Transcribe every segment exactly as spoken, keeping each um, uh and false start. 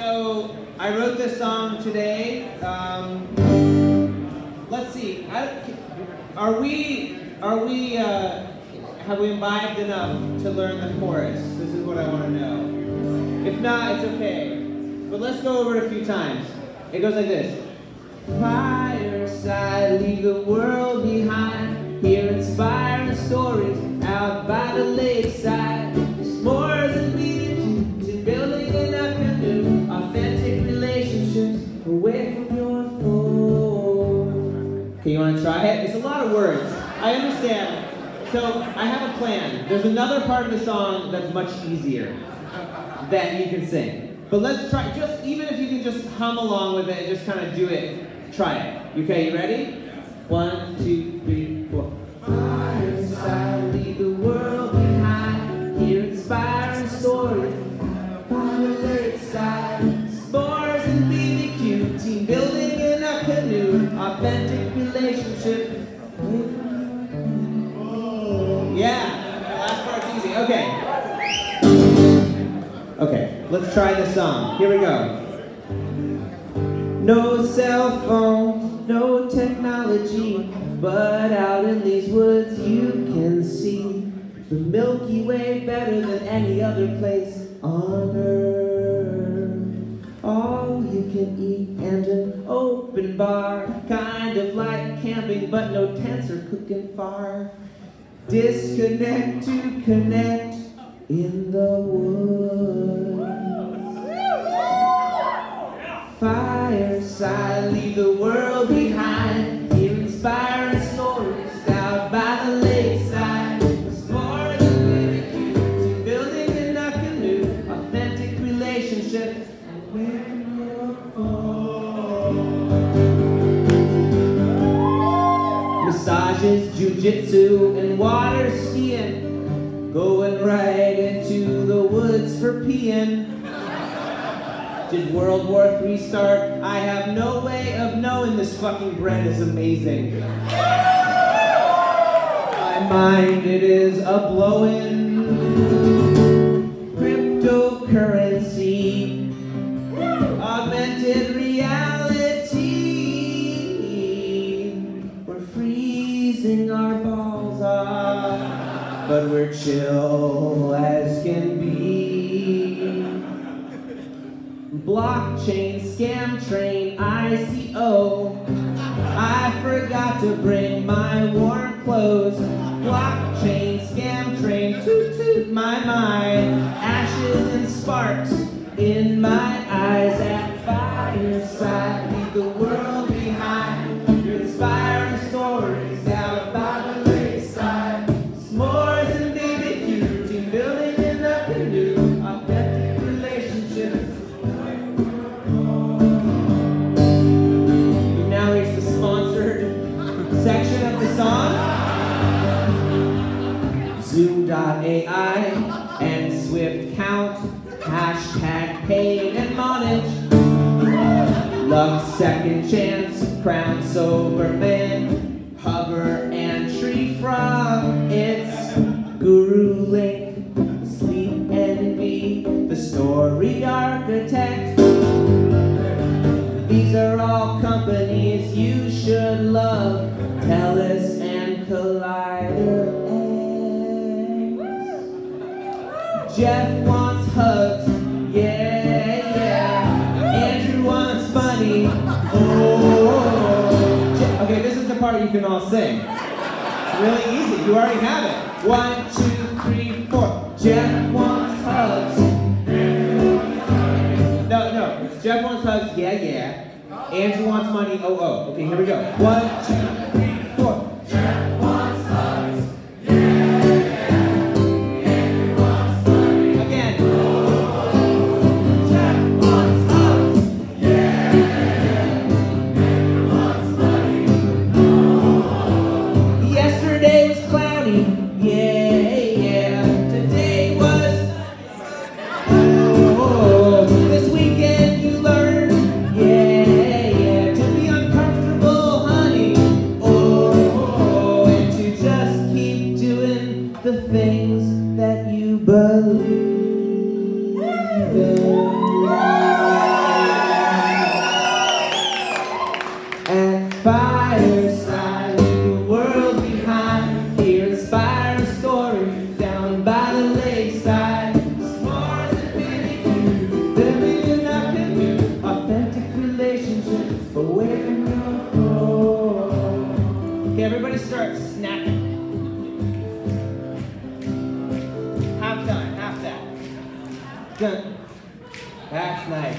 So I wrote this song today. Um, let's see. I, are we? Are we? Uh, have we imbibed enough to learn the chorus? This is what I want to know. If not, it's okay. But let's go over it a few times. It goes like this. Fireside, leave the world behind. Hear inspiring stories out by the lakeside. S'mores and beating to building in a canoe. Authentic relationships away from your phone. Okay, you want to try it? It's a lot of words. I understand. So I have a plan. There's another part of the song that's much easier that you can sing. But let's try, just even if you can just hum along with it and just kind of do it, try it. Okay, you ready? One, two, three, four. Fireside, leave the world behind. Hear inspiring stories by the lakeside. S'mores and B B Q, team building in a canoe. Authentic relationship. Yeah, the last part's easy. Okay. Okay, let's try this song. Here we go. No cell phone, no technology, but out in these woods you can see the Milky Way better than any other place on earth. All you can eat and an open bar, kind of like camping, but no tents or cooking far. Disconnect to connect in the woods. Fireside, leave the world behind. Hear inspiring stories out by the lakeside. S'mores and B B Q, building in a canoe. Authentic relationships away from your phone. Massages, jujitsu, and water skiing. Going right into the woods for peeing. Did World War Three start? I have no way of knowing. This fucking bread is amazing. My mind, it is a blowin'. Cryptocurrency, augmented reality. We're freezing our balls off, but we're chill as can be. Blockchain, scam train, I C O. I forgot to bring my warm clothes. Blockchain, scam train, toot toot my mind. Ashes and sparks in my eyes. At fireside, leave the world behind. Inspiring stories out by the lakeside. S'mores and B B Q, team building in a canoe. Authentic relationships. We now reach the sponsored section of the song. Zoom dot A I and Swift Count. Hashtag paid and Montage. Love second chance, crown sober man. Hover and tree frog, it's Guru Link. Sleep Envy, the story architect. These are all companies you should love. Telus and Collider X. Jeff wants hugs, yeah, yeah. Andrew wants money, oh. Je okay, this is the part you can all sing. It's really easy, you already have it. One, two, three, four. Jeff wants hugs. No, no, it's Jeff wants hugs, yeah, yeah. Andrew wants money, oh, oh. Okay, here we go. One, two, three, four. Jeff wants hugs, yeah, yeah. Andrew wants money. Again. Oh, Jeff wants hugs, yeah, Andrew wants money. Oh. Yesterday was cloudy, yeah, yeah. Today was, oh, this weekend you learned, yeah. The things that you believe in. Dun. That's nice.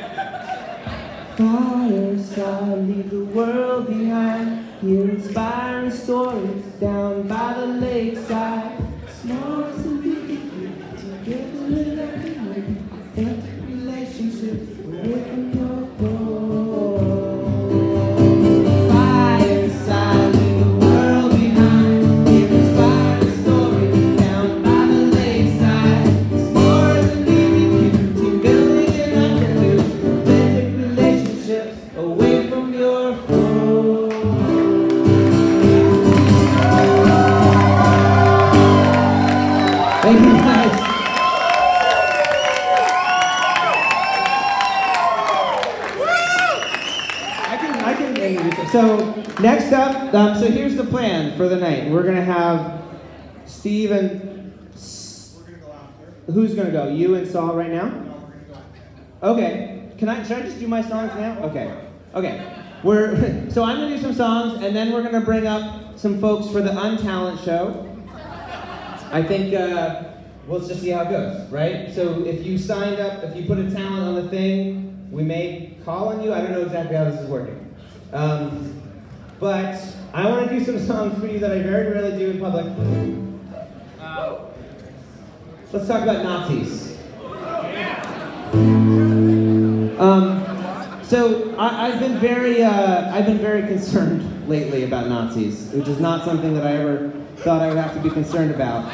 Fireside, leave the world behind. Hear inspiring stories down by the lakeside. S'mores and big, together in a community. Authentic relationships away from your phone. Fireside, leave the world behind. Hear inspiring stories down by the lakeside. S'mores and big, team building in a canoe. Authentic relationships away from your phone. Thank you guys. I can, I can introduce it. So next up, um, so here's the plan for the night. We're gonna have Steve and S- We're gonna go after. who's gonna go? You and Saul right now? No, we're gonna go after. Okay. Can I? Should I just do my songs now? Okay. Okay. We're so I'm gonna do some songs, and then we're gonna bring up some folks for the Untalent show. I think uh, well, let's just see how it goes, right? So if you signed up, if you put a talent on the thing, we may call on you. I don't know exactly how this is working. Um, but I want to do some songs for you that I very rarely do in public. Uh, let's talk about Nazis. Um, so I, I've been very, uh, I've been very concerned lately about Nazis, which is not something that I ever thought I would have to be concerned about.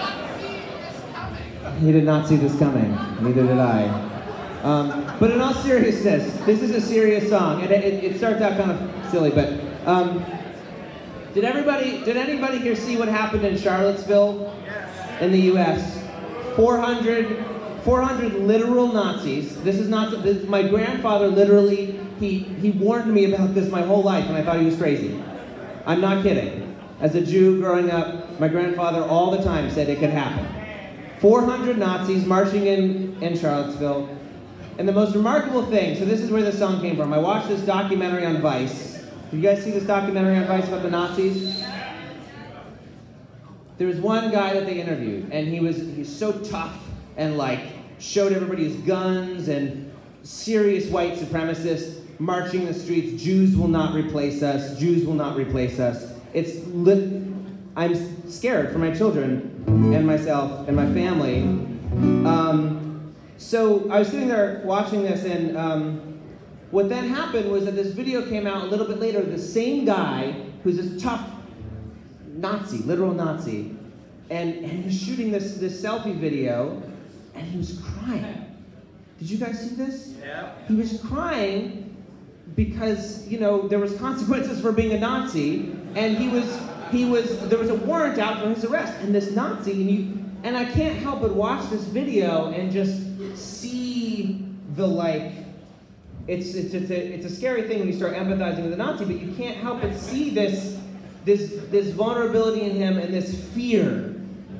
He did not see this coming. Neither did I. Um, but in all seriousness, this is a serious song, and it, it starts out kind of silly. But um, did everybody, did anybody here see what happened in Charlottesville, in the U S? four hundred, four hundred literal Nazis. This is not. This, my grandfather literally, he he warned me about this my whole life, and I thought he was crazy. I'm not kidding. As a Jew growing up, my grandfather all the time said it could happen. four hundred Nazis marching in, in Charlottesville. And the most remarkable thing, so this is where this song came from. I watched this documentary on Vice. Did you guys see this documentary on Vice about the Nazis? There was one guy that they interviewed, and he was he's so tough and like showed everybody his guns and serious white supremacist marching the streets. Jews will not replace us. Jews will not replace us. It's lit. I'm scared for my children and myself and my family. Um, so I was sitting there watching this, and um, what then happened was that this video came out a little bit later. The same guy, who's this tough Nazi, literal Nazi, and, and he's shooting this, this selfie video, and he was crying. Did you guys see this? Yeah. He was crying because, you know, there was consequences for being a Nazi, and he was, he was, there was a warrant out for his arrest, and this Nazi, and you, and I can't help but watch this video and just see the, like, it's, it's, it's, a, it's a scary thing when you start empathizing with a Nazi, but you can't help but see this, this, this vulnerability in him and this fear.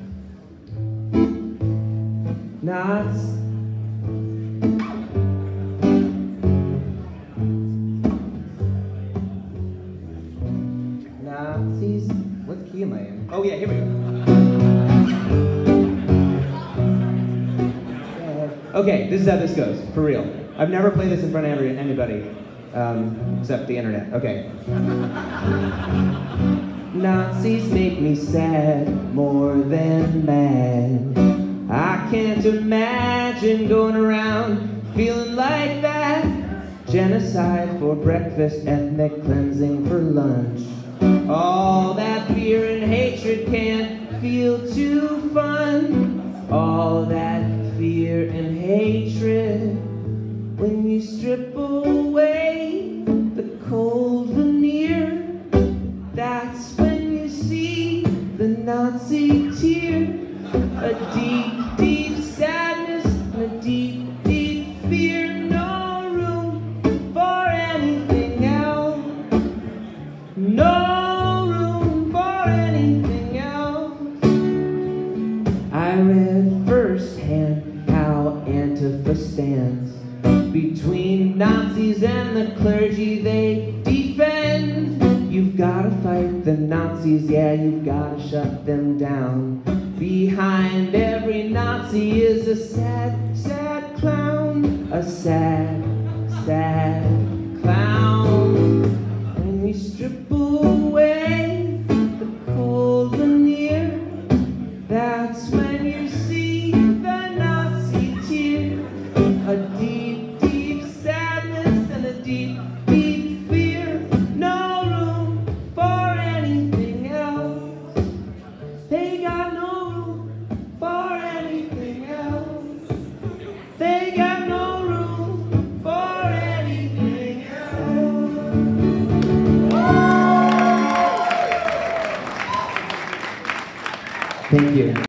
Nazi. Nazis. What key am I in? Oh yeah, here we go. Okay, this is how this goes, for real. I've never played this in front of anybody, um, except the internet. Okay. Nazis make me sad, more than mad. I can't imagine going around feeling like that. Genocide for breakfast, ethnic cleansing for lunch. All that fear and hatred can't feel too fun. All that fear and hatred. When you strip away the cold veneer, that's when you see the Nazi tear. A deep, deep sadness and a deep, deep fear. No room for anything else. No room for anything else. I read firsthand how Antifa stands between Nazis and the clergy they defend. You've gotta fight the Nazis, yeah, you've gotta shut them down. Behind every Nazi is a sad, sad clown, a sad, sad clown. And we strip away the cold veneer. That's when you see the Nazi tear. A deep, deep sadness and a deep, deep fear. No room for anything else. They got no room for anything else. They got no room for anything else. Thank you.